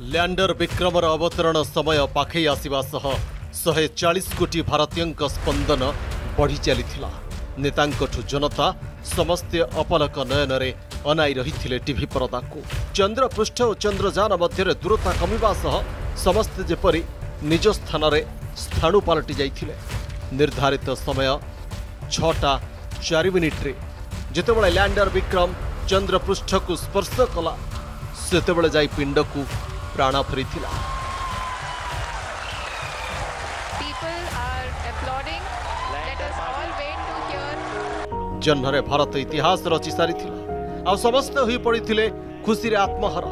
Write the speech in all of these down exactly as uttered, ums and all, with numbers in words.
Lander विक्रमर अवतरण समय पाखे आसवा सह शहे चालीस कोटी भारतीय स्पंदन बढ़ी चलीथिला। नेतांकठु जनता समस्ते अपलक नयन अनाई रही टीवी परदा को। चंद्रपृष्ठ और चंद्रयान मध्य दूरता कमिबा सह समस्ते जेपरी निज स्थान में स्थाणु पलटि जाइथिले। निर्धारित समय छटा चार मिनिट्रे जितेबाला लैंडर विक्रम चंद्रपृष्ठ को स्पर्श कला सेतेबाला जाई पिंड को प्राण फेरीथिला। जन्हरे भारत इतिहास रचि सारिथिला आ समस्त होई पड़िथिले खुशी रे आत्महरा।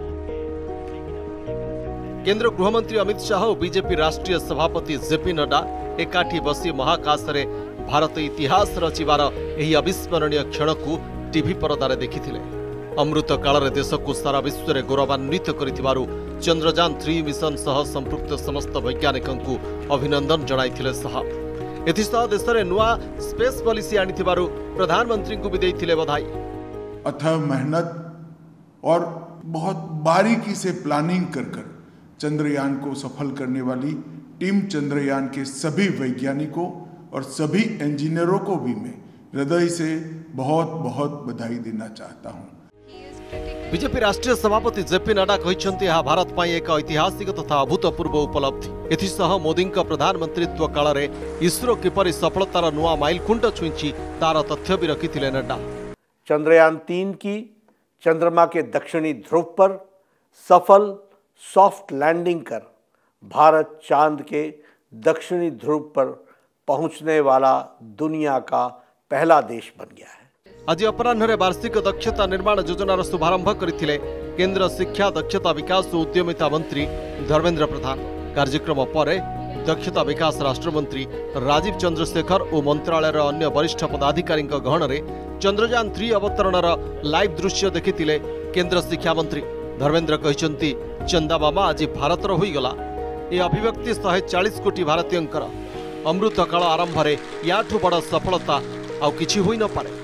केंद्र गृहमंत्री अमित शाह और बीजेपी राष्ट्रीय सभापति जेपी नड्डा एकाठी बसी महाकाश रे भारत इतिहास रचिबार एही अविस्मरणीय क्षण को टीवी परदारे देखिथिले। अमृत काल देश को सारा विश्व में गौरवान्वित करिथिबारु चंद्रयान थ्री मिशन सह संपृक्त समस्त वैज्ञानिकों को अभिनंदन जणाइथिले। सह एथिसह देश में नुआ स्पेस पॉलिसी आनिथिबारु प्रधानमंत्री को भी देइथिले बधाई। अथक मेहनत और बहुत बारीकी से प्लानिंग कर कर चंद्रयान को सफल करने वाली टीम चंद्रयान के सभी वैज्ञानिकों और सभी इंजीनियरों को भी मैं हृदय से बहुत बहुत बधाई देना चाहता हूं। बीजेपी राष्ट्रीय सभापति जेपी नड्डा कहते यह भारत पर एक ऐतिहासिक तथा अभूतपूर्व उपलब्धि। एथिसह मोदी प्रधानमंत्रित्व काल में इसरो किपरि सफलतार नुआ माइलखुंट छुईची तार तथ्य भी रखिथिले नड्डा। चंद्रयान तीन की चंद्रमा के दक्षिणी ध्रुव पर सफल सॉफ्ट लैंडिंग कर भारत चांद के दक्षिणी ध्रुव पर पहुंचने वाला दुनिया का पहला देश बन गया है। आज अपराह्न वार्षिक दक्षता निर्माण योजनार शुभारंभ करथिले केंद्र शिक्षा दक्षता विकास और उद्यमिता मंत्री धर्मेंद्र प्रधान। कार्यक्रम पर दक्षता विकास राष्ट्रमंत्री राजीव चंद्रशेखर और मंत्रालयर अन्य वरिष्ठ पदाधिकारी गहन में चंद्रयान थ्री अवतरणर लाइव दृश्य देखिथिले केंद्र शिक्षा मंत्री। धर्मेंद्र कहते चंदा मामा आज भारतर होईगला। ये अभिव्यक्ति शहे चालीस कोटी भारतीयंकर अमृत काल आरंभ में याठू बड़ सफलता आउ किछि होई न पारे।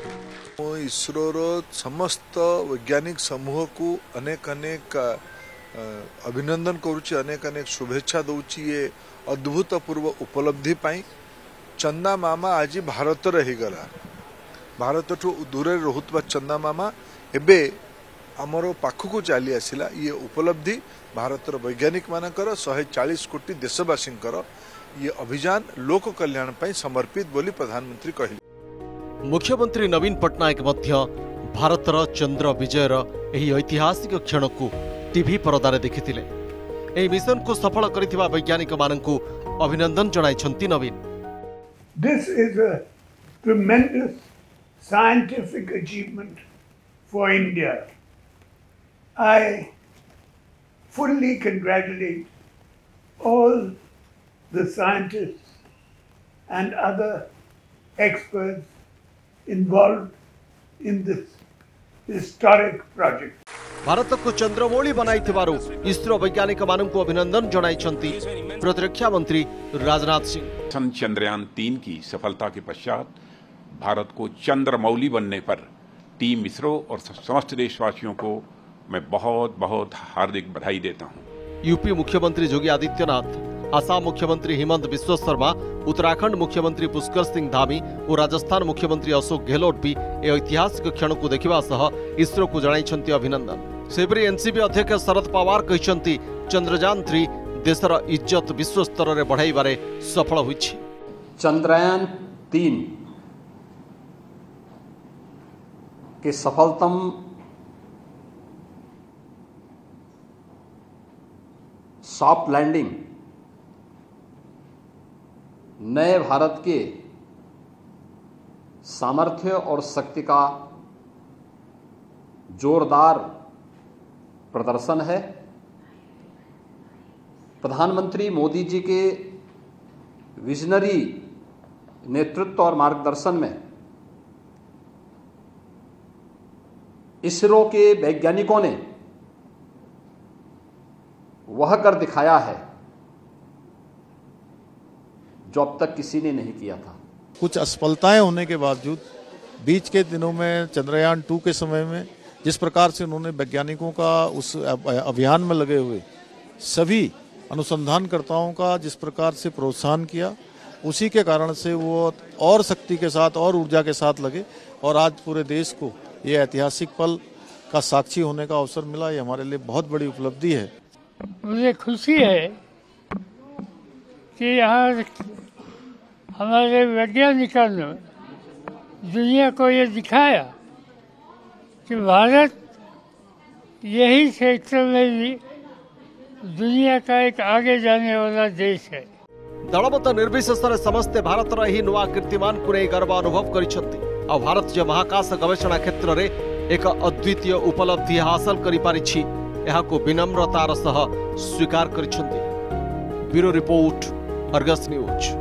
इसरोर समस्त वैज्ञानिक समूह को अनेक अनेक अभिनंदन करुच्ची, अनेक अनेक शुभेच्छा दउची ये अद्भुतपूर्व उपलब्धि पाई। चंदा मामा आज भारत रही गला। भारत ठू दूर रहुतबा चंदा मामा एबे आमर पाखकू चली आसिला। ये उपलब्धि भारतर वैज्ञानिक मानकर शहे चालीस कोटी देशवासींकर ये अभियान लोक कल्याण पाई समर्पित बोली प्रधानमंत्री कहले। मुख्यमंत्री नवीन पट्टनायक मध्य भारतर चंद्र विजयर एही ऐतिहासिक क्षण को टीवी परदारे देखिथिले। एही मिशन को सफल करिथिबा वैज्ञानिक माननकु अभिनंदन जणाइछंती नवीन। This is a tremendous scientific achievement for India. I fully congratulate all the scientists and other experts involved in this historic project. Bharat को चंद्रमौली बनाइथिबारु इसरो वैज्ञानिक माननकु अभिनंदन जणाइछंती प्रतिरक्षा मंत्री राजनाथ सिंह। चंद्रयान तीन की सफलता के पश्चात भारत को चंद्रमौली बनने पर टीम इसरो और समस्त देशवासियों को मैं बहुत बहुत हार्दिक बधाई देता हूं। यूपी मुख्यमंत्री योगी आदित्यनाथ, आसाम मुख्यमंत्री हिमंत बिश्व शर्मा, उत्तराखंड मुख्यमंत्री पुष्कर सिंह धामी और राजस्थान मुख्यमंत्री अशोक गहलोत भी ए ऐतिहासिक क्षण को देखा सह इसरो को जणाइछंती अभिनंदन। सेपरी एनसीपी अध्यक्ष शरद पवार कहते चंद्रयान थ्री देशर इज्जत विश्व स्तर में बढ़ाइबारे सफल होइछि। चंद्रयान तीन के सफलतम सॉफ्ट लैंडिंग नए भारत के सामर्थ्य और शक्ति का जोरदार प्रदर्शन है। प्रधानमंत्री मोदी जी के विजनरी नेतृत्व और मार्गदर्शन में इसरो के वैज्ञानिकों ने वह कर दिखाया है जो अब तक किसी ने नहीं किया था। कुछ असफलताएं होने के बावजूद बीच के दिनों में चंद्रयान टू के समय में जिस प्रकार से उन्होंने वैज्ञानिकों का उस अभियान में लगे हुए सभी अनुसंधानकर्ताओं का जिस प्रकार से प्रोत्साहन किया, उसी के कारण से वो और शक्ति के साथ और ऊर्जा के साथ लगे और आज पूरे देश को ये ऐतिहासिक पल का साक्षी होने का अवसर मिला। ये हमारे लिए बहुत बड़ी उपलब्धि है। मुझे खुशी है कि यहाँ हमारे वैज्ञानिकों ने दुनिया को ये दिखाया कि भारत यही क्षेत्र में भी दुनिया का एक आगे जाने वाला देश है। दलमत निर्विशेष समस्ते भारत यही नुआ कीर्तिमान को नहीं गर्व अनुभव कर भारत जो महाकाश गवेषणा क्षेत्र में एक अद्वितीय उपलब्धि हासिल कर विनम्रतार सह स्वीकार कर। Bureau report, Argus news.